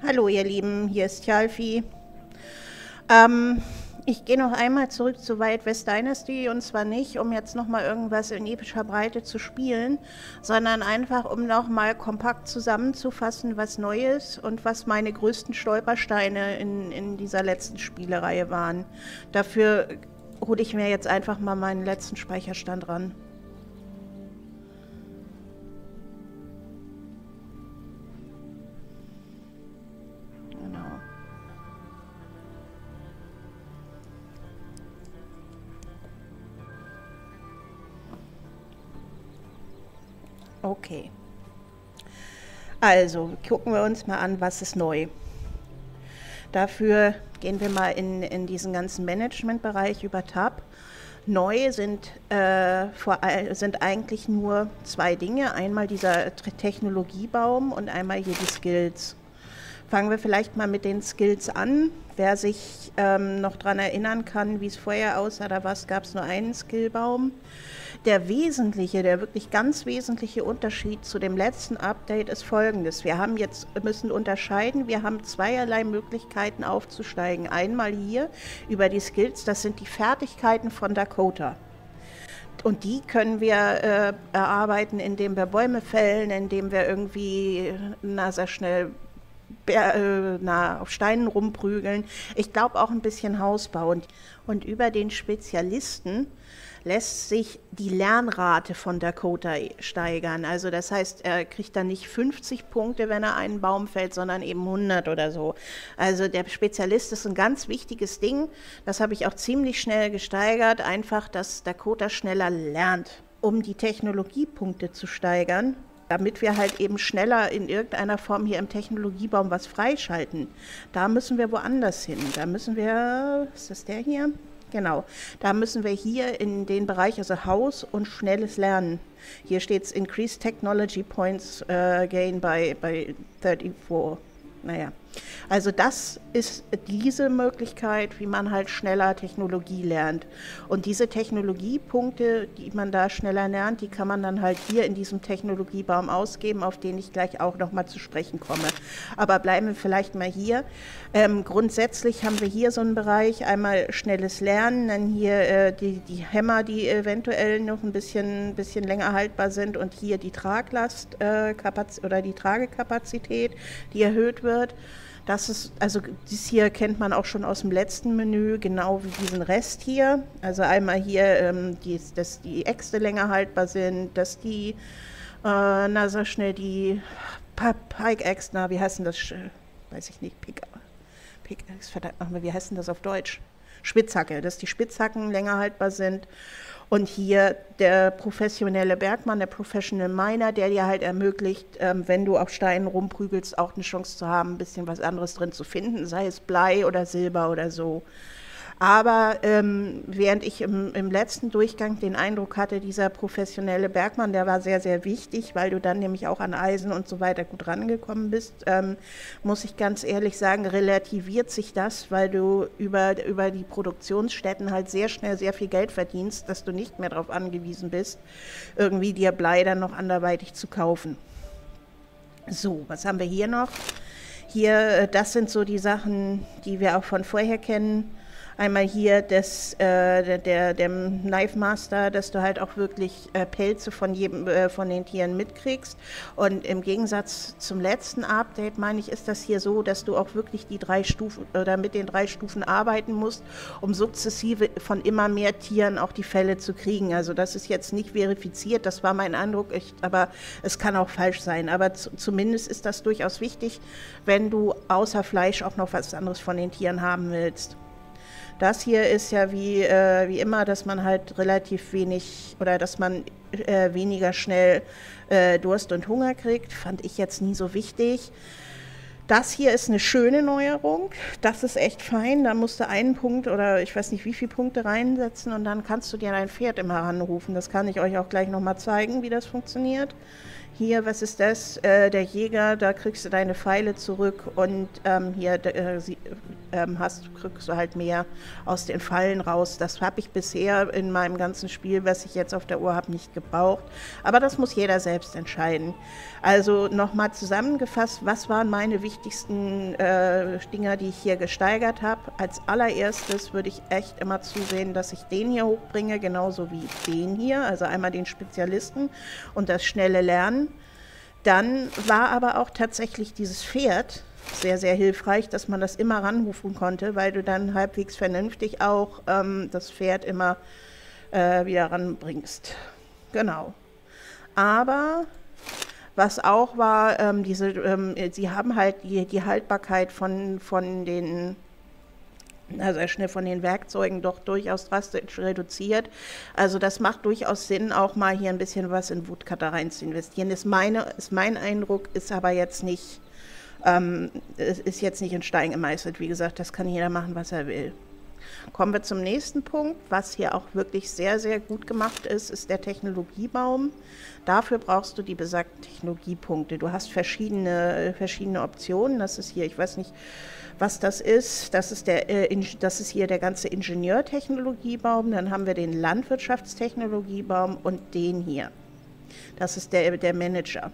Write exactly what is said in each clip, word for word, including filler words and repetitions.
Hallo ihr Lieben, hier ist Tjalfi. Ähm, ich gehe noch einmal zurück zu Wild West Dynasty und zwar nicht, um jetzt nochmal irgendwas in epischer Breite zu spielen, sondern einfach, um nochmal kompakt zusammenzufassen, was neu ist und was meine größten Stolpersteine in, in dieser letzten Spielereihe waren. Dafür hole ich mir jetzt einfach mal meinen letzten Speicherstand ran. Okay. Also, gucken wir uns mal an, was ist neu. Dafür gehen wir mal in, in diesen ganzen Managementbereich über Tab. Neu sind, äh, vor, sind eigentlich nur zwei Dinge. Einmal dieser Technologiebaum und einmal hier die Skills. Fangen wir vielleicht mal mit den Skills an. Wer sich ähm, noch daran erinnern kann, wie es vorher aussah, da gab es nur einen Skillbaum. Der wesentliche, der wirklich ganz wesentliche Unterschied zu dem letzten Update ist folgendes. Wir haben jetzt, müssen unterscheiden, wir haben zweierlei Möglichkeiten aufzusteigen. Einmal hier über die Skills, das sind die Fertigkeiten von Dakota. Und die können wir äh, erarbeiten, indem wir Bäume fällen, indem wir irgendwie na, sehr schnell Na, auf Steinen rumprügeln. Ich glaube auch ein bisschen Haus bauen. Und über den Spezialisten lässt sich die Lernrate von Dakota steigern. Also das heißt, er kriegt dann nicht fünfzig Punkte, wenn er einen Baum fällt, sondern eben hundert oder so. Also der Spezialist ist ein ganz wichtiges Ding. Das habe ich auch ziemlich schnell gesteigert. Einfach, dass Dakota schneller lernt. Um die Technologiepunkte zu steigern, damit wir halt eben schneller in irgendeiner Form hier im Technologiebaum was freischalten. Da müssen wir woanders hin. Da müssen wir, ist das der hier? Genau, da müssen wir hier in den Bereich, also Haus und schnelles Lernen. Hier steht es Increased Technology Points uh, Gain by, by vierunddreißig. Naja, also das ist diese Möglichkeit, wie man halt schneller Technologie lernt. Und diese Technologiepunkte, die man da schneller lernt, die kann man dann halt hier in diesem Technologiebaum ausgeben, auf den ich gleich auch nochmal zu sprechen komme. Aber bleiben wir vielleicht mal hier. Ähm, grundsätzlich haben wir hier so einen Bereich, einmal schnelles Lernen, dann hier äh, die, die Hämmer, die eventuell noch ein bisschen, bisschen länger haltbar sind und hier die Traglast äh, oder die Tragekapazität, die erhöht wird. Das ist, also dies hier kennt man auch schon aus dem letzten Menü, genau wie diesen Rest hier. Also einmal hier, ähm, die, dass die Äxte länger haltbar sind, dass die, äh, na so schnell die Pike-Axe, na wie heißt denn das, weiß ich nicht, Pickaxe, verdammt nochmal, wie heißt denn das auf Deutsch? Spitzhacke, dass die Spitzhacken länger haltbar sind. Und hier der professionelle Bergmann, der Professional Miner, der dir halt ermöglicht, ähm, wenn du auf Steinen rumprügelst, auch eine Chance zu haben, ein bisschen was anderes drin zu finden, sei es Blei oder Silber oder so. Aber ähm, während ich im, im letzten Durchgang den Eindruck hatte, dieser professionelle Bergmann, der war sehr, sehr wichtig, weil du dann nämlich auch an Eisen und so weiter gut rangekommen bist, ähm, muss ich ganz ehrlich sagen, relativiert sich das, weil du über, über die Produktionsstätten halt sehr schnell sehr viel Geld verdienst, dass du nicht mehr darauf angewiesen bist, irgendwie dir Blei dann noch anderweitig zu kaufen. So, was haben wir hier noch? Hier, das sind so die Sachen, die wir auch von vorher kennen. Einmal hier das, äh, der, der Knife Master, dass du halt auch wirklich äh, Pelze von jedem äh, von den Tieren mitkriegst. Und im Gegensatz zum letzten Update, meine ich, ist das hier so, dass du auch wirklich die drei Stufen oder mit den drei Stufen arbeiten musst, um sukzessive von immer mehr Tieren auch die Felle zu kriegen. Also das ist jetzt nicht verifiziert, das war mein Eindruck, ich, aber es kann auch falsch sein. Aber zu, zumindest ist das durchaus wichtig, wenn du außer Fleisch auch noch was anderes von den Tieren haben willst. Das hier ist ja wie, äh, wie immer, dass man halt relativ wenig oder dass man äh, weniger schnell äh, Durst und Hunger kriegt, fand ich jetzt nie so wichtig. Das hier ist eine schöne Neuerung, das ist echt fein, da musst du einen Punkt oder ich weiß nicht wie viele Punkte reinsetzen und dann kannst du dir dein Pferd immer anrufen. Das kann ich euch auch gleich nochmal zeigen, wie das funktioniert. Hier, was ist das? Äh, der Jäger, da kriegst du deine Pfeile zurück und ähm, hier äh, ähm, hast, kriegst du halt mehr aus den Fallen raus. Das habe ich bisher in meinem ganzen Spiel, was ich jetzt auf der Uhr habe, nicht gebraucht. Aber das muss jeder selbst entscheiden. Also nochmal zusammengefasst, was waren meine wichtigsten äh, Dinger, die ich hier gesteigert habe? Als allererstes würde ich echt immer zusehen, dass ich den hier hochbringe, genauso wie den hier, also einmal den Spezialisten und das schnelle Lernen. Dann war aber auch tatsächlich dieses Pferd sehr, sehr hilfreich, dass man das immer ranrufen konnte, weil du dann halbwegs vernünftig auch ähm, das Pferd immer äh, wieder ranbringst. Genau. Aber was auch war, ähm, diese, ähm, sie haben halt die, die Haltbarkeit von, von den also schnell von den Werkzeugen doch durchaus drastisch reduziert. Also das macht durchaus Sinn, auch mal hier ein bisschen was in Woodcutter rein zu investieren. Ist, meine, ist mein Eindruck, ist aber jetzt nicht, ähm, ist jetzt nicht in Stein gemeißelt. Wie gesagt, das kann jeder machen, was er will. Kommen wir zum nächsten Punkt. Was hier auch wirklich sehr, sehr gut gemacht ist, ist der Technologiebaum. Dafür brauchst du die besagten Technologiepunkte. Du hast verschiedene, verschiedene Optionen. Das ist hier, ich weiß nicht, was das ist. Das ist, der, äh, das ist hier der ganze Ingenieurtechnologiebaum. Dann haben wir den Landwirtschaftstechnologiebaum und den hier. Das ist der, der Manager.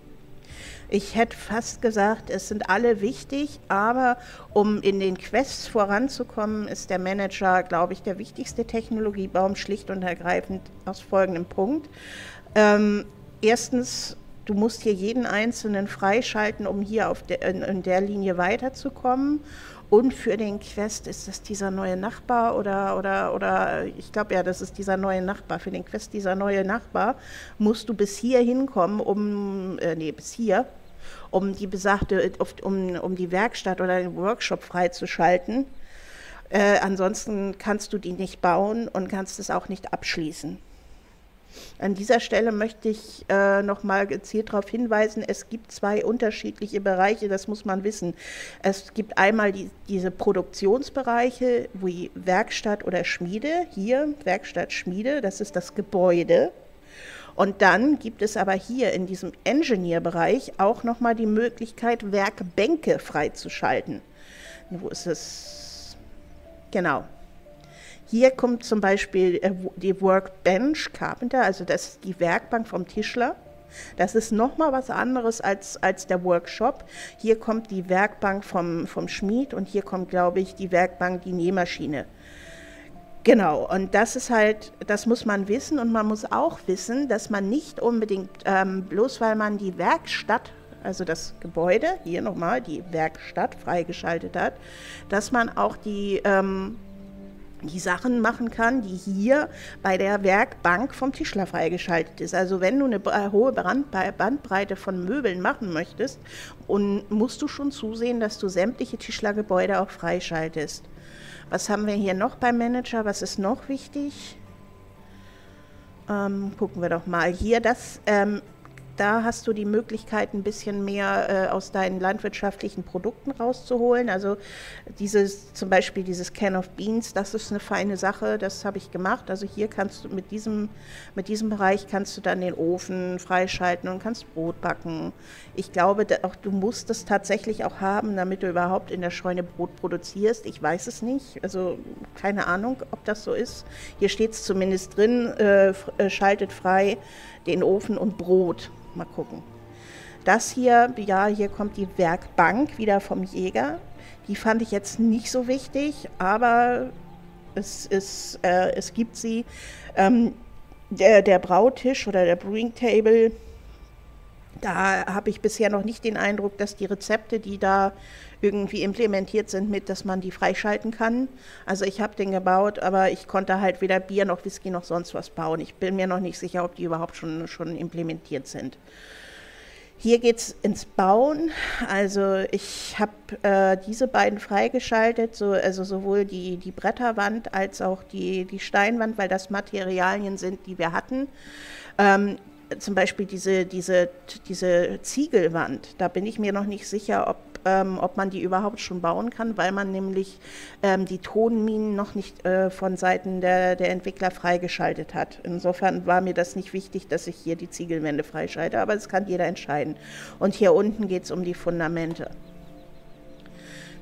Ich hätte fast gesagt, es sind alle wichtig, aber um in den Quests voranzukommen, ist der Manager, glaube ich, der wichtigste Technologiebaum, schlicht und ergreifend aus folgendem Punkt. Ähm, erstens, du musst hier jeden einzelnen freischalten, um hier auf der, in, in der Linie weiterzukommen. Und für den Quest ist das dieser neue Nachbar oder, oder, oder ich glaube ja, das ist dieser neue Nachbar. Für den Quest dieser neue Nachbar musst du bis hier hinkommen, um, äh, nee, bis hier, um die besagte, um, um die Werkstatt oder den Workshop freizuschalten. Äh, ansonsten kannst du die nicht bauen und kannst es auch nicht abschließen. An dieser Stelle möchte ich äh, noch mal gezielt darauf hinweisen, es gibt zwei unterschiedliche Bereiche, das muss man wissen. Es gibt einmal die, diese Produktionsbereiche wie Werkstatt oder Schmiede, hier Werkstatt, Schmiede, das ist das Gebäude. Und dann gibt es aber hier in diesem Engineer-Bereich auch noch mal die Möglichkeit, Werkbänke freizuschalten. Wo ist es? Genau. Hier kommt zum Beispiel die Workbench Carpenter, also das ist die Werkbank vom Tischler. Das ist nochmal was anderes als, als der Workshop. Hier kommt die Werkbank vom, vom Schmied und hier kommt, glaube ich, die Werkbank, die Nähmaschine. Genau, und das ist halt, das muss man wissen und man muss auch wissen, dass man nicht unbedingt, ähm, bloß weil man die Werkstatt, also das Gebäude, hier nochmal die Werkstatt freigeschaltet hat, dass man auch die ähm, die Sachen machen kann, die hier bei der Werkbank vom Tischler freigeschaltet ist. Also wenn du eine hohe Bandbreite von Möbeln machen möchtest, und musst du schon zusehen, dass du sämtliche Tischlergebäude auch freischaltest. Was haben wir hier noch beim Manager? Was ist noch wichtig? Ähm, gucken wir doch mal. Hier das... Ähm, Da hast du die Möglichkeit, ein bisschen mehr äh, aus deinen landwirtschaftlichen Produkten rauszuholen. Also dieses, zum Beispiel dieses Can of Beans, das ist eine feine Sache, das habe ich gemacht. Also hier kannst du mit diesem, mit diesem Bereich kannst du dann den Ofen freischalten und kannst Brot backen. Ich glaube, auch du musst es tatsächlich auch haben, damit du überhaupt in der Scheune Brot produzierst. Ich weiß es nicht, also keine Ahnung, ob das so ist. Hier steht es zumindest drin, äh, schaltet frei den Ofen und Brot. Mal gucken. Das hier, ja, hier kommt die Werkbank wieder vom Jäger. Die fand ich jetzt nicht so wichtig, aber es, ist, äh, es gibt sie. Ähm, der, der Brautisch oder der Brewing Table, da habe ich bisher noch nicht den Eindruck, dass die Rezepte, die da irgendwie implementiert sind, mit, dass man die freischalten kann. Also ich habe den gebaut, aber ich konnte halt weder Bier noch Whisky noch sonst was bauen. Ich bin mir noch nicht sicher, ob die überhaupt schon, schon implementiert sind. Hier geht es ins Bauen. Also ich habe äh, diese beiden freigeschaltet, so, also sowohl die, die Bretterwand als auch die, die Steinwand, weil das Materialien sind, die wir hatten. Ähm, zum Beispiel diese, diese, diese Ziegelwand, da bin ich mir noch nicht sicher, ob, ähm, ob man die überhaupt schon bauen kann, weil man nämlich ähm, die Tonminen noch nicht äh, von Seiten der, der Entwickler freigeschaltet hat. Insofern war mir das nicht wichtig, dass ich hier die Ziegelwände freischalte, aber das kann jeder entscheiden. Und hier unten geht es um die Fundamente.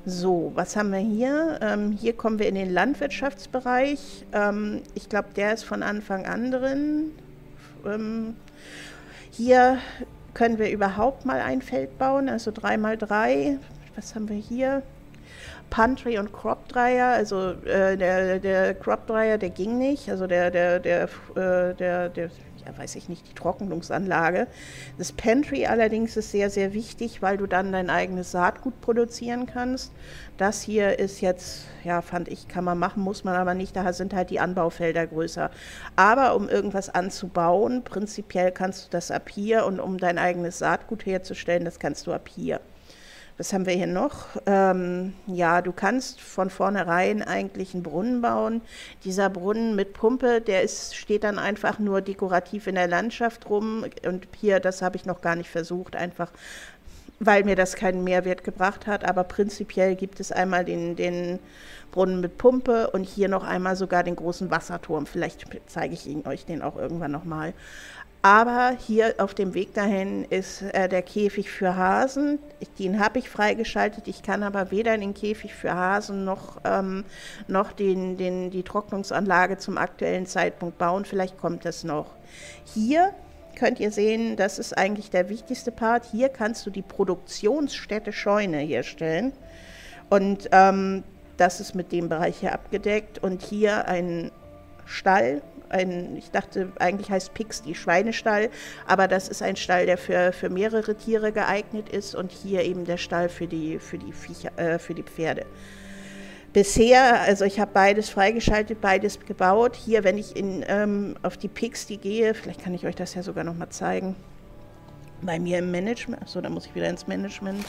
So, was haben wir hier? Ähm, hier kommen wir in den Landwirtschaftsbereich. Ähm, ich glaube, der ist von Anfang an drin. Ähm, hier können wir überhaupt mal ein Feld bauen, also drei mal drei. Was haben wir hier? Pantry und Crop Dryer, also äh, der, der Crop Dryer, der ging nicht, also der, der, der, äh, der, der ja, weiß ich nicht, die Trocknungsanlage. Das Pantry allerdings ist sehr, sehr wichtig, weil du dann dein eigenes Saatgut produzieren kannst. Das hier ist jetzt, ja, fand ich, kann man machen, muss man aber nicht, da sind halt die Anbaufelder größer. Aber um irgendwas anzubauen, prinzipiell kannst du das ab hier, und um dein eigenes Saatgut herzustellen, das kannst du ab hier. Was haben wir hier noch? Ähm, ja, du kannst von vornherein eigentlich einen Brunnen bauen. Dieser Brunnen mit Pumpe, der ist, steht dann einfach nur dekorativ in der Landschaft rum. Und hier, das habe ich noch gar nicht versucht, einfach weil mir das keinen Mehrwert gebracht hat. Aber prinzipiell gibt es einmal den, den Brunnen mit Pumpe und hier noch einmal sogar den großen Wasserturm. Vielleicht zeige ich Ihnen euch den auch irgendwann nochmal. Aber hier auf dem Weg dahin ist äh, der Käfig für Hasen. Ich, den habe ich freigeschaltet. Ich kann aber weder den Käfig für Hasen noch, ähm, noch den, den, die Trocknungsanlage zum aktuellen Zeitpunkt bauen. Vielleicht kommt das noch. Hier könnt ihr sehen, das ist eigentlich der wichtigste Part. Hier kannst du die Produktionsstätte Scheune herstellen. Und ähm, das ist mit dem Bereich hier abgedeckt. Und hier ein Stall. Ein, ich dachte, eigentlich heißt Pixty Schweinestall, aber das ist ein Stall, der für, für mehrere Tiere geeignet ist, und hier eben der Stall für die, für die, Viecher, äh, für die Pferde. Bisher, also ich habe beides freigeschaltet, beides gebaut. Hier, wenn ich in, ähm, auf die Pixty gehe, vielleicht kann ich euch das ja sogar noch mal zeigen, bei mir im Management, achso, da muss ich wieder ins Management.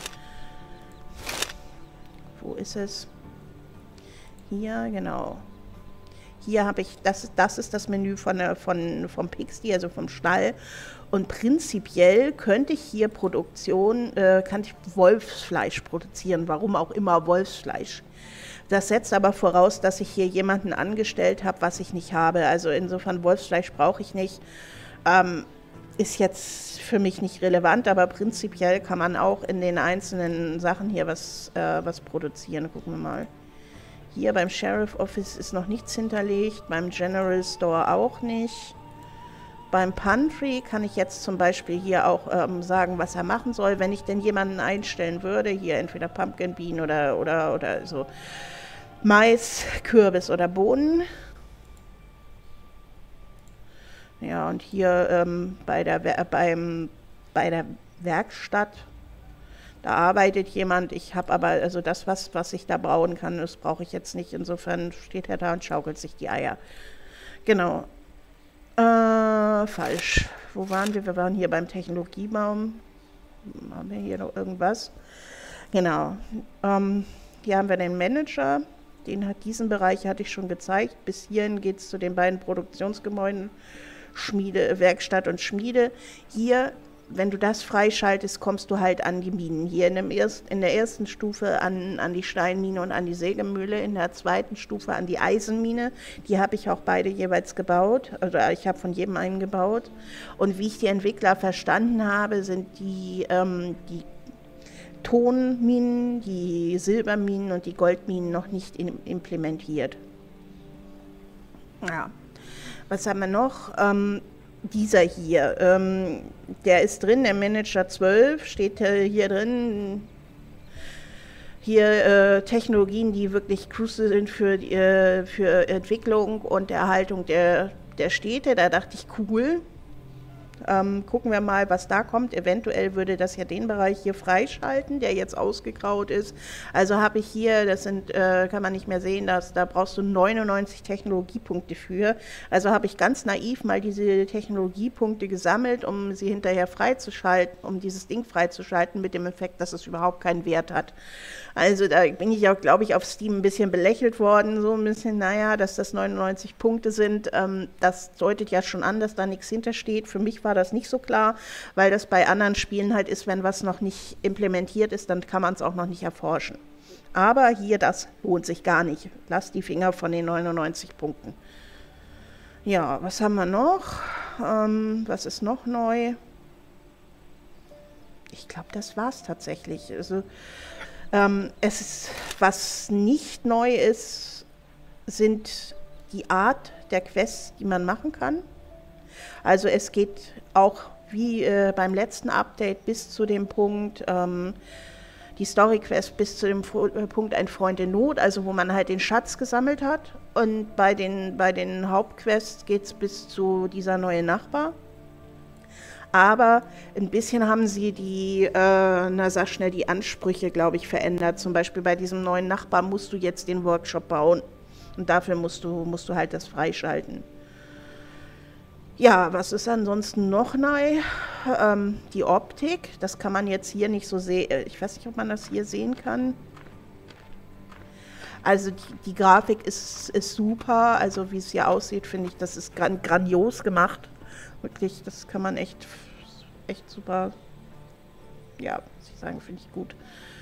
Wo ist es? Hier, genau. Hier habe ich, das, das ist das Menü von, von, vom Pixty, also vom Stall. Und prinzipiell könnte ich hier Produktion, äh, kann ich Wolfsfleisch produzieren, warum auch immer Wolfsfleisch. Das setzt aber voraus, dass ich hier jemanden angestellt habe, was ich nicht habe. Also insofern Wolfsfleisch brauche ich nicht. Ähm, ist jetzt für mich nicht relevant, aber prinzipiell kann man auch in den einzelnen Sachen hier was, äh, was produzieren. Gucken wir mal. Hier beim Sheriff Office ist noch nichts hinterlegt, beim General Store auch nicht. Beim Pantry kann ich jetzt zum Beispiel hier auch ähm, sagen, was er machen soll, wenn ich denn jemanden einstellen würde. Hier entweder Pumpkin Bean oder, oder, oder so Mais, Kürbis oder Bohnen. Ja, und hier ähm, bei, der, beim, bei der Werkstatt, da arbeitet jemand, ich habe aber, also das, was, was ich da brauen kann, das brauche ich jetzt nicht. Insofern steht er da und schaukelt sich die Eier. Genau. Äh, falsch. Wo waren wir? Wir waren hier beim Technologiebaum. Haben wir hier noch irgendwas? Genau. Ähm, hier haben wir den Manager. Den hat, diesen Bereich hatte ich schon gezeigt. Bis hierhin geht es zu den beiden Produktionsgebäuden, Schmiede, Werkstatt und Schmiede. Hier, wenn du das freischaltest, kommst du halt an die Minen. Hier in, dem erst, in der ersten Stufe an, an die Steinmine und an die Sägemühle, in der zweiten Stufe an die Eisenmine. Die habe ich auch beide jeweils gebaut, also ich habe von jedem einen gebaut. Und wie ich die Entwickler verstanden habe, sind die, ähm, die Tonminen, die Silberminen und die Goldminen noch nicht in, implementiert. Ja, was haben wir noch? Ähm, Dieser hier, ähm, der ist drin, der Manager zwölf, steht äh, hier drin. Hier äh, Technologien, die wirklich crucial sind für, äh, für Entwicklung und Erhaltung der, der Städte. Da dachte ich, cool. Ähm, gucken wir mal, was da kommt. Eventuell würde das ja den Bereich hier freischalten, der jetzt ausgegraut ist. Also habe ich hier, das sind, äh, kann man nicht mehr sehen, dass, da brauchst du neunundneunzig Technologiepunkte für. Also habe ich ganz naiv mal diese Technologiepunkte gesammelt, um sie hinterher freizuschalten, um dieses Ding freizuschalten, mit dem Effekt, dass es überhaupt keinen Wert hat. Also da bin ich auch, glaube ich, auf Steam ein bisschen belächelt worden, so ein bisschen, naja, dass das neunundneunzig Punkte sind. Ähm, das deutet ja schon an, dass da nichts hintersteht. Für mich war das nicht so klar, weil das bei anderen Spielen halt ist, wenn was noch nicht implementiert ist, dann kann man es auch noch nicht erforschen. Aber hier, das lohnt sich gar nicht. Lass die Finger von den neunundneunzig Punkten. Ja, was haben wir noch? Ähm, was ist noch neu? Ich glaube, das war es tatsächlich. Also, ähm, es ist, Was nicht neu ist, sind die Art der Quests, die man machen kann. Also es geht auch wie äh, beim letzten Update bis zu dem Punkt, ähm, die Story-Quest bis zu dem äh, Punkt ein Freund in Not, also wo man halt den Schatz gesammelt hat. Und bei den, bei den Hauptquests geht es bis zu dieser neue Nachbar. Aber ein bisschen haben sie die, äh, na sag schnell, die Ansprüche, glaube ich, verändert. Zum Beispiel bei diesem neuen Nachbar musst du jetzt den Workshop bauen. Und dafür musst du, musst du halt das freischalten. Ja, was ist ansonsten noch neu? Ähm, die Optik, das kann man jetzt hier nicht so sehen. Ich weiß nicht, ob man das hier sehen kann. Also die, die Grafik ist, ist super. Also wie es hier aussieht, finde ich, das ist gran grandios gemacht. Wirklich, das kann man echt, echt super, ja, muss ich sagen, finde ich gut.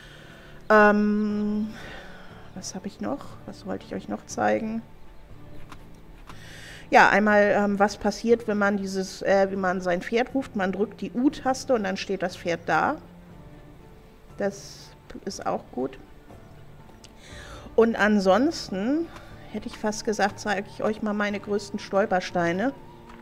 Ähm, was habe ich noch? Was wollte ich euch noch zeigen? Ja, einmal, ähm, was passiert, wenn man dieses, äh, wie man sein Pferd ruft. Man drückt die U-Taste und dann steht das Pferd da. Das ist auch gut. Und ansonsten, hätte ich fast gesagt, zeige ich euch mal meine größten Stolpersteine.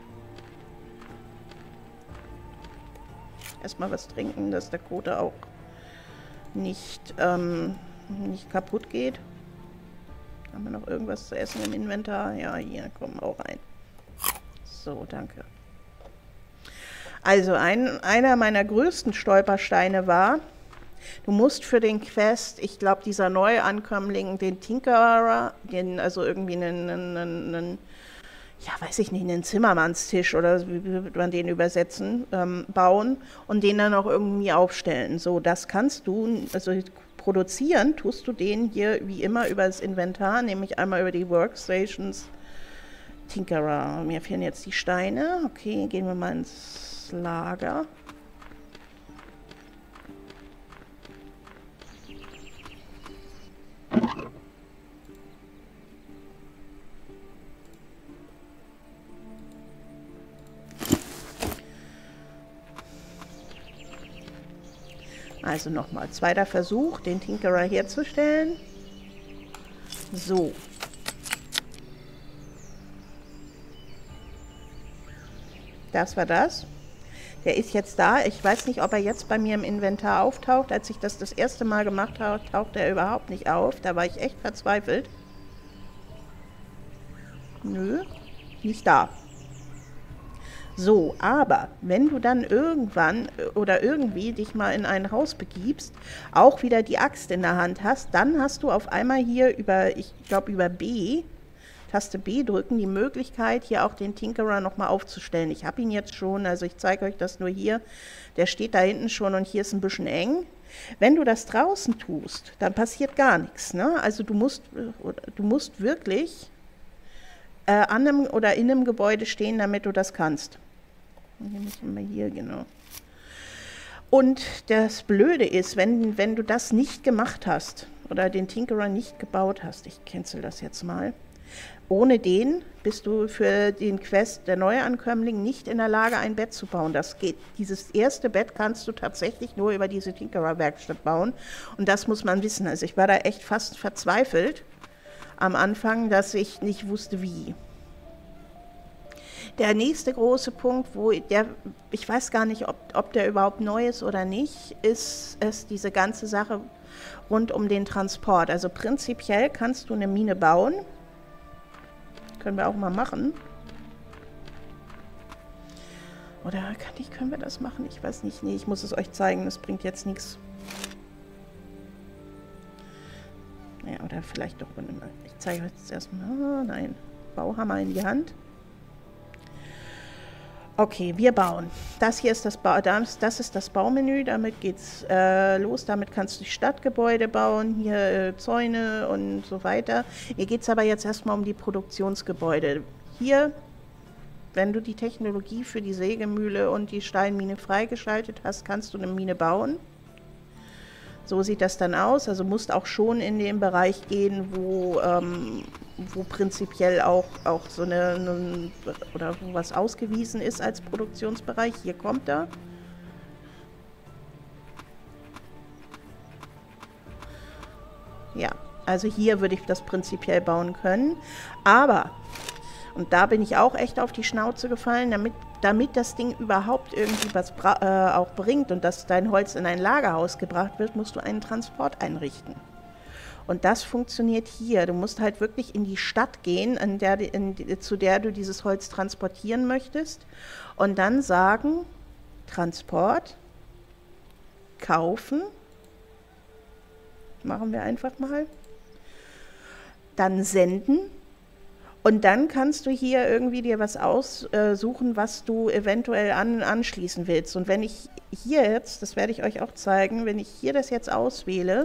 Erstmal was trinken, dass der Kote auch nicht, ähm, nicht kaputt geht. Haben wir noch irgendwas zu essen im Inventar? Ja, hier, komm auch rein. So, danke. Also, ein, einer meiner größten Stolpersteine war, du musst für den Quest, ich glaube, dieser Neuankömmling, den Tinkerer, den, also irgendwie einen, einen, einen, ja, weiß ich nicht, einen Zimmermannstisch oder wie würde man den übersetzen, ähm, bauen und den dann auch irgendwie aufstellen. So, das kannst du, also produzieren tust du den hier wie immer über das Inventar, nämlich einmal über die Workstations. Tinkerer, mir fehlen jetzt die Steine. Okay, gehen wir mal ins Lager. Also nochmal, zweiter Versuch, den Tinkerer herzustellen. So. Das war das. Der ist jetzt da. Ich weiß nicht, ob er jetzt bei mir im Inventar auftaucht. Als ich das das erste Mal gemacht habe, taucht er überhaupt nicht auf. Da war ich echt verzweifelt. Nö, nicht da. So, aber wenn du dann irgendwann oder irgendwie dich mal in ein Haus begibst, auch wieder die Axt in der Hand hast, dann hast du auf einmal hier über, ich glaube über B, Taste B drücken, die Möglichkeit, hier auch den Tinkerer nochmal aufzustellen. Ich habe ihn jetzt schon, also ich zeige euch das nur hier. Der steht da hinten schon und hier ist ein bisschen eng. Wenn du das draußen tust, dann passiert gar nichts, ne? Also du musst, du musst wirklich äh, an einem oder in einem Gebäude stehen, damit du das kannst. Hier müssen wir hier, genau. Und das Blöde ist, wenn, wenn du das nicht gemacht hast oder den Tinkerer nicht gebaut hast, ich cancel das jetzt mal, ohne den bist du für den Quest der Neuankömmling nicht in der Lage, ein Bett zu bauen. Das geht. Dieses erste Bett kannst du tatsächlich nur über diese Tinkerer-Werkstatt bauen. Und das muss man wissen. Also ich war da echt fast verzweifelt am Anfang, dass ich nicht wusste, wie. Der nächste große Punkt, wo der, ich weiß gar nicht, ob, ob der überhaupt neu ist oder nicht, ist, ist diese ganze Sache rund um den Transport. Also prinzipiell kannst du eine Mine bauen. Können wir auch mal machen. Oder kann ich, können wir das machen? Ich weiß nicht. Nee, ich muss es euch zeigen. Das bringt jetzt nichts. Naja, oder vielleicht doch. Ich zeige euch jetzt erstmal. Oh, nein. Bauhammer in die Hand. Okay, wir bauen. Das hier ist das, ba das, das, ist das Baumenü. Damit geht's äh, los. Damit kannst du Stadtgebäude bauen. Hier äh, Zäune und so weiter. Hier geht es aber jetzt erstmal um die Produktionsgebäude. Hier, wenn du die Technologie für die Sägemühle und die Steinmine freigeschaltet hast, kannst du eine Mine bauen. So sieht das dann aus. Also musst auch schon in den Bereich gehen, wo, ähm, wo prinzipiell auch, auch so eine, eine, oder wo was ausgewiesen ist als Produktionsbereich. Hier kommt er. Ja, Also hier würde ich das prinzipiell bauen können. Aber, und da bin ich auch echt auf die Schnauze gefallen, damit, damit das Ding überhaupt irgendwie was äh, auch bringt und dass dein Holz in ein Lagerhaus gebracht wird, musst du einen Transport einrichten. Und das funktioniert hier. Du musst halt wirklich in die Stadt gehen, in der, in, zu der du dieses Holz transportieren möchtest. Und dann sagen, Transport, kaufen. Machen wir einfach mal. Dann senden. Und dann kannst du hier irgendwie dir was aussuchen, was du eventuell an, anschließen willst. Und wenn ich hier jetzt, das werde ich euch auch zeigen, wenn ich hier das jetzt auswähle,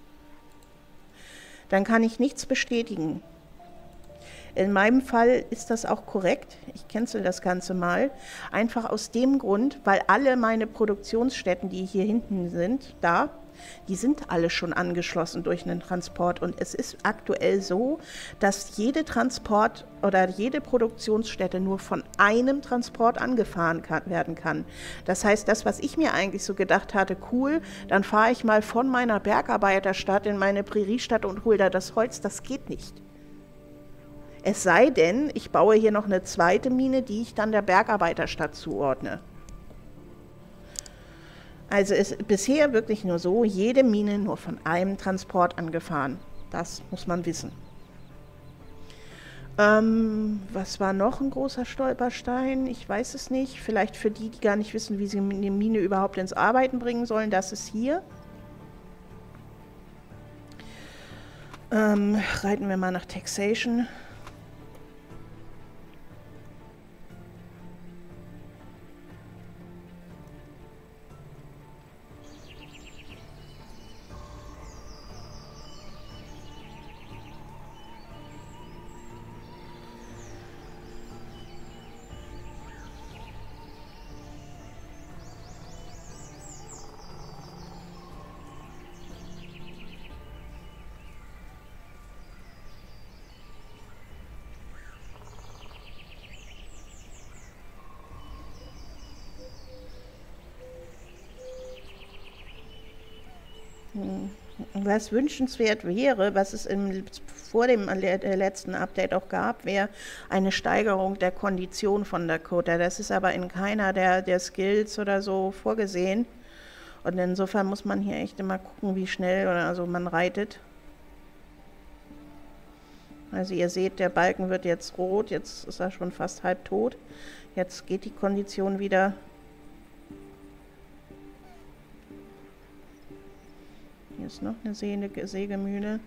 dann kann ich nichts bestätigen. In meinem Fall ist das auch korrekt. Ich cancel das Ganze mal. Einfach aus dem Grund, weil alle meine Produktionsstätten, die hier hinten sind, da, die sind alle schon angeschlossen durch einen Transport. Und es ist aktuell so, dass jede Transport oder jede Produktionsstätte nur von einem Transport angefahren kann, werden kann. Das heißt, das, was ich mir eigentlich so gedacht hatte, cool, dann fahre ich mal von meiner Bergarbeiterstadt in meine Präriestadt und hole da das Holz, das geht nicht. Es sei denn, ich baue hier noch eine zweite Mine, die ich dann der Bergarbeiterstadt zuordne. Also ist bisher wirklich nur so, jede Mine nur von einem Transport angefahren. Das muss man wissen. Ähm, was war noch ein großer Stolperstein? Ich weiß es nicht. Vielleicht für die, die gar nicht wissen, wie sie eine Mine überhaupt ins Arbeiten bringen sollen. Das ist hier. Ähm, reiten wir mal nach Taxation. Was wünschenswert wäre, was es im, vor dem letzten Update auch gab, wäre eine Steigerung der Kondition von Dakota. Das ist aber in keiner der, der Skills oder so vorgesehen. Und insofern muss man hier echt immer gucken, wie schnell oder also man reitet. Also ihr seht, der Balken wird jetzt rot, jetzt ist er schon fast halb tot. Jetzt geht die Kondition wieder. Hier ist noch eine Sägemühle.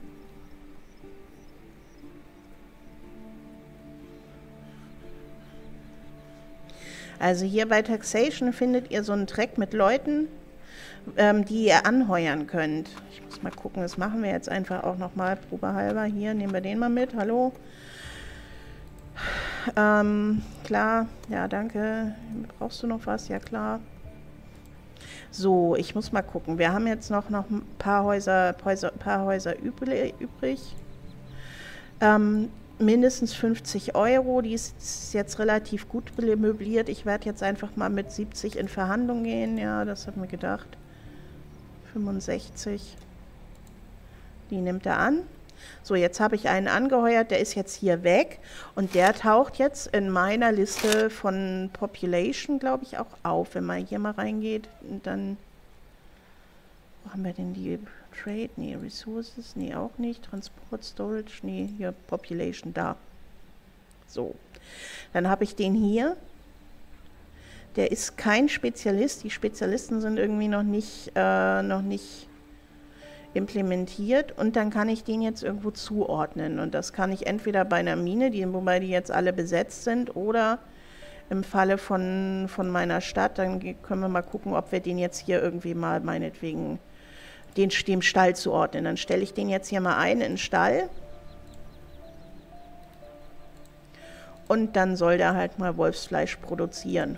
Also hier bei Taxation findet ihr so einen Track mit Leuten, ähm, die ihr anheuern könnt. Ich muss mal gucken, das machen wir jetzt einfach auch nochmal probehalber. Hier, nehmen wir den mal mit. Hallo. Ähm, klar, ja, danke. Brauchst du noch was? Ja, klar. So, ich muss mal gucken. Wir haben jetzt noch, noch ein paar Häuser, Häuser, paar Häuser übrig. Ähm, mindestens fünfzig Euro. Die ist jetzt relativ gut möbliert. Ich werde jetzt einfach mal mit siebzig in Verhandlung gehen. Ja, das hat mir gedacht. fünfundsechzig. Die nimmt er an. So, jetzt habe ich einen angeheuert, der ist jetzt hier weg und der taucht jetzt in meiner Liste von Population, glaube ich, auch auf. Wenn man hier mal reingeht, dann, wo haben wir denn die Trade? Nee, Resources, nee, auch nicht. Transport, Storage, nee, hier Population, da. So, dann habe ich den hier. Der ist kein Spezialist, die Spezialisten sind irgendwie noch nicht, äh, noch nicht implementiert und dann kann ich den jetzt irgendwo zuordnen und das kann ich entweder bei einer Mine, die, wobei die jetzt alle besetzt sind, oder im Falle von, von meiner Stadt, dann können wir mal gucken, ob wir den jetzt hier irgendwie mal meinetwegen den, dem Stall zuordnen. Dann stelle ich den jetzt hier mal ein in den Stall und dann soll der halt mal Wolfsfleisch produzieren.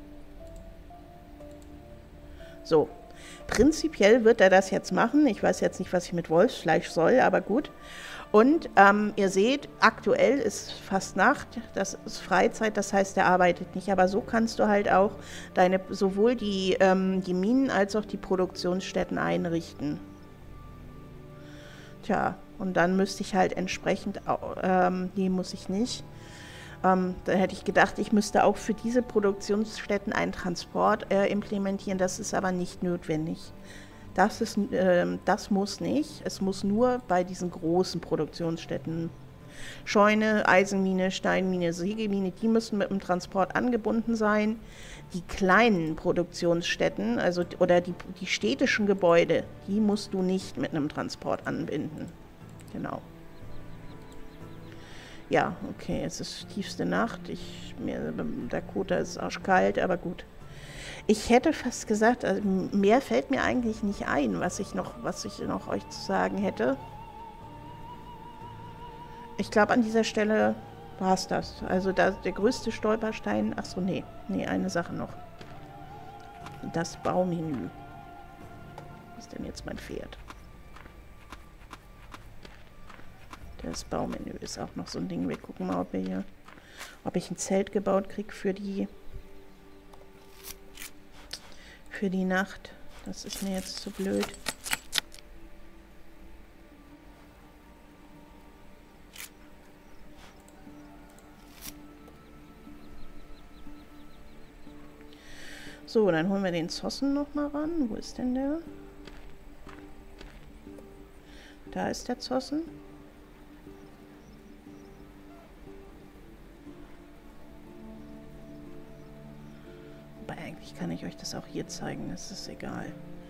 So. Prinzipiell wird er das jetzt machen. Ich weiß jetzt nicht, was ich mit Wolfsfleisch soll, aber gut. Und ähm, ihr seht, aktuell ist fast Nacht, das ist Freizeit, das heißt, er arbeitet nicht. Aber so kannst du halt auch deine, sowohl die, ähm, die Minen als auch die Produktionsstätten einrichten. Tja, Und dann müsste ich halt entsprechend, ähm, nee, muss ich nicht. Ähm, da hätte ich gedacht, ich müsste auch für diese Produktionsstätten einen Transport äh, implementieren. Das ist aber nicht notwendig. Das, ist, äh, das muss nicht. Es muss nur bei diesen großen Produktionsstätten, Scheune, Eisenmine, Steinmine, Sägemine, die müssen mit dem Transport angebunden sein. Die kleinen Produktionsstätten, also oder die, die städtischen Gebäude, die musst du nicht mit einem Transport anbinden. Genau. Ja, okay, es ist tiefste Nacht. Ich, mir, der Koter ist arschkalt, aber gut. Ich hätte fast gesagt, also mehr fällt mir eigentlich nicht ein, was ich noch, was ich noch euch zu sagen hätte. Ich glaube, an dieser Stelle war es das. Also da, der größte Stolperstein, ach so, nee, nee, eine Sache noch. Das Baumenü. Was ist denn jetzt mein Pferd? Das Baumenü ist auch noch so ein Ding. Wir gucken mal, ob wir hier, ob ich ein Zelt gebaut kriege für die, für die Nacht. Das ist mir jetzt zu blöd. So, dann holen wir den Zossen noch mal ran. Wo ist denn der? Da ist der Zossen. Eigentlich kann ich euch das auch hier zeigen, das ist egal.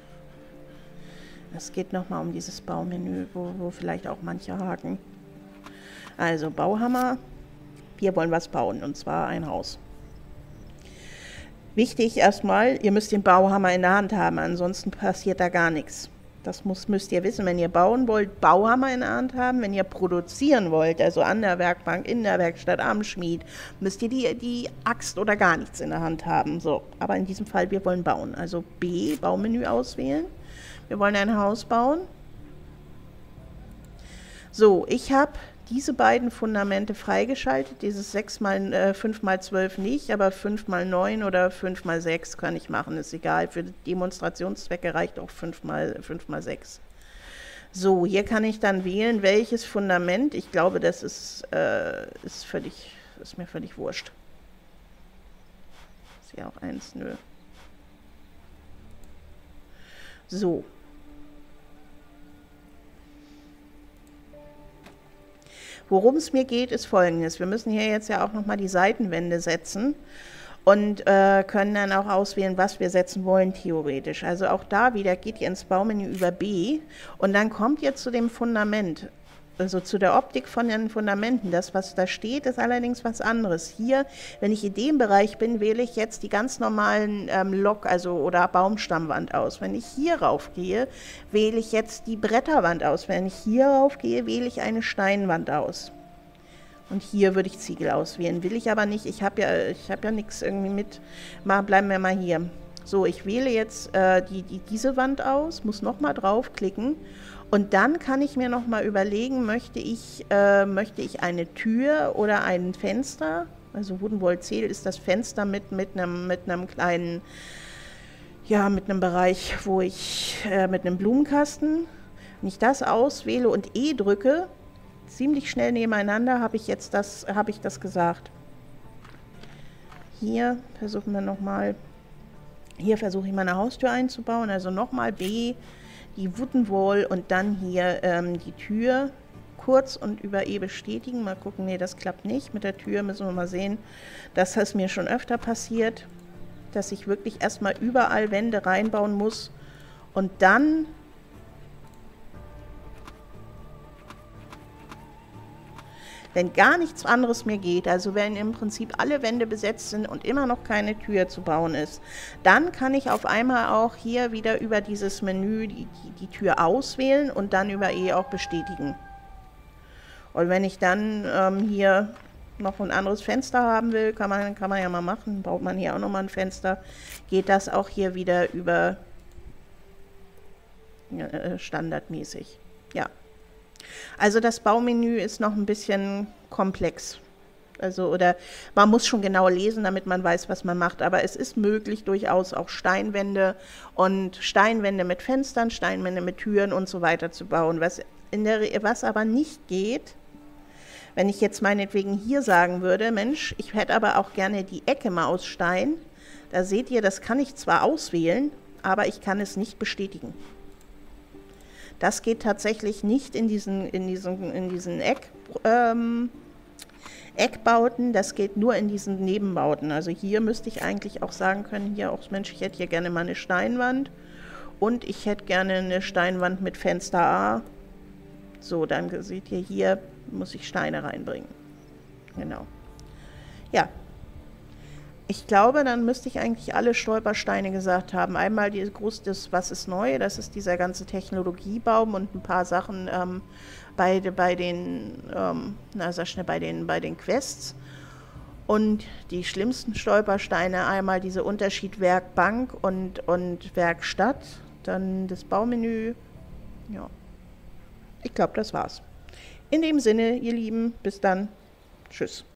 Es geht nochmal um dieses Baumenü, wo, wo vielleicht auch manche haken. Also Bauhammer, wir wollen was bauen, und zwar ein Haus. Wichtig erstmal, ihr müsst den Bauhammer in der Hand haben, ansonsten passiert da gar nichts. Das muss, müsst ihr wissen, wenn ihr bauen wollt, Bauhammer in der Hand haben. Wenn ihr produzieren wollt, also an der Werkbank, in der Werkstatt, am Schmied, müsst ihr die, die Axt oder gar nichts in der Hand haben. So, aber in diesem Fall, wir wollen bauen. Also B, Baumenü auswählen. Wir wollen ein Haus bauen. So, ich habe diese beiden Fundamente freigeschaltet. Dieses sechs mal, äh, fünf mal zwölf nicht, aber fünf mal neun oder fünf mal sechs kann ich machen, ist egal. Für Demonstrationszwecke reicht auch fünf mal sechs. So, hier kann ich dann wählen, welches Fundament. Ich glaube, das ist, äh, ist, völlig, ist mir völlig wurscht. Ist ja auch eins, nö. So. Worum es mir geht, ist Folgendes. Wir müssen hier jetzt ja auch nochmal die Seitenwände setzen und äh, können dann auch auswählen, was wir setzen wollen, theoretisch. Also auch da wieder geht ihr ins Baumenü über B und dann kommt ihr zu dem Fundament, also zu der Optik von den Fundamenten. Das, was da steht, ist allerdings was anderes. Hier, wenn ich in dem Bereich bin, wähle ich jetzt die ganz normalen ähm, Lok- also, oder Baumstammwand aus. Wenn ich hier rauf gehe, wähle ich jetzt die Bretterwand aus. Wenn ich hier rauf gehe, wähle ich eine Steinwand aus. Und hier würde ich Ziegel auswählen. Will ich aber nicht. Ich habe ja, ich hab ja nichts irgendwie mit. Mal, bleiben wir mal hier. So, ich wähle jetzt äh, die, die, diese Wand aus, muss nochmal draufklicken. Und dann kann ich mir noch mal überlegen, möchte ich, äh, möchte ich eine Tür oder ein Fenster, also Woodenwall-Zähl ist das Fenster mit, mit, einem, mit einem kleinen, ja, mit einem Bereich, wo ich, äh, mit einem Blumenkasten, wenn ich das auswähle und E drücke, ziemlich schnell nebeneinander, habe ich jetzt das, habe ich das gesagt. Hier versuchen wir noch mal, hier versuche ich meine Haustür einzubauen, also noch mal B, die Woodenwall und dann hier ähm, die Tür kurz und über E bestätigen. Mal gucken, nee, das klappt nicht. Mit der Tür müssen wir mal sehen. Das ist mir schon öfter passiert, dass ich wirklich erstmal überall Wände reinbauen muss und dann wenn gar nichts anderes mehr geht, also wenn im Prinzip alle Wände besetzt sind und immer noch keine Tür zu bauen ist, dann kann ich auf einmal auch hier wieder über dieses Menü die, die, die Tür auswählen und dann über E auch bestätigen. Und wenn ich dann ähm, hier noch ein anderes Fenster haben will, kann man, kann man ja mal machen, baut man hier auch nochmal ein Fenster, geht das auch hier wieder über äh, standardmäßig. Ja. Also das Baumenü ist noch ein bisschen komplex. Also, oder man muss schon genau lesen, damit man weiß, was man macht. Aber es ist möglich, durchaus auch Steinwände und Steinwände mit Fenstern, Steinwände mit Türen und so weiter zu bauen. Was in der, was aber nicht geht, wenn ich jetzt meinetwegen hier sagen würde, Mensch, ich hätte aber auch gerne die Ecke mal aus Stein, da seht ihr, das kann ich zwar auswählen, aber ich kann es nicht bestätigen. Das geht tatsächlich nicht in diesen, in diesen, in diesen Eck, ähm, Eckbauten, das geht nur in diesen Nebenbauten. Also hier müsste ich eigentlich auch sagen können, hier auch, Mensch, ich hätte hier gerne mal eine Steinwand und ich hätte gerne eine Steinwand mit Fenster A. So, dann seht ihr, hier muss ich Steine reinbringen. Genau. Ja. Ich glaube, dann müsste ich eigentlich alle Stolpersteine gesagt haben. Einmal die groß, das, was ist neu, das ist dieser ganze Technologiebaum und ein paar Sachen ähm, bei, bei den, ähm, na sag schnell, bei den, bei den Quests. Und die schlimmsten Stolpersteine, einmal dieser Unterschied Werk Bank und, und Werkstatt, dann das Baumenü. Ja, ich glaube, das war's. In dem Sinne, ihr Lieben, bis dann. Tschüss.